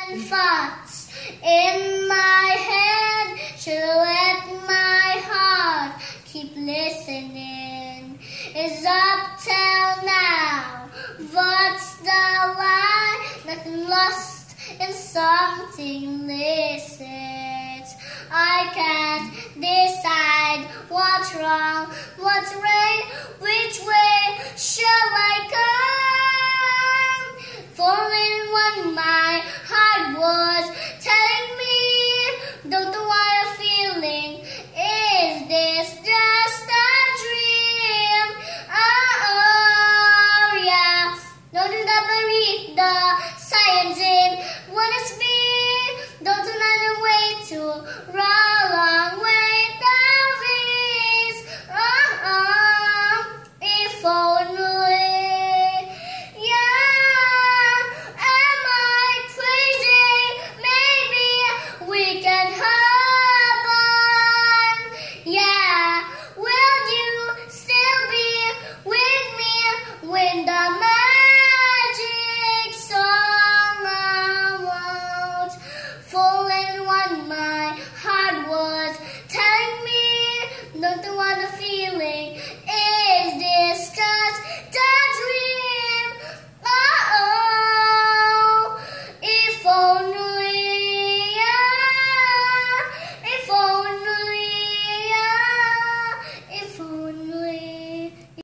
million thoughts in my head. Should let my heart keep listening. It's up till now. What's the lie? Nothing lost in something illicit. I can't decide what's wrong, what's right, which way shall I come? Falling in one mind.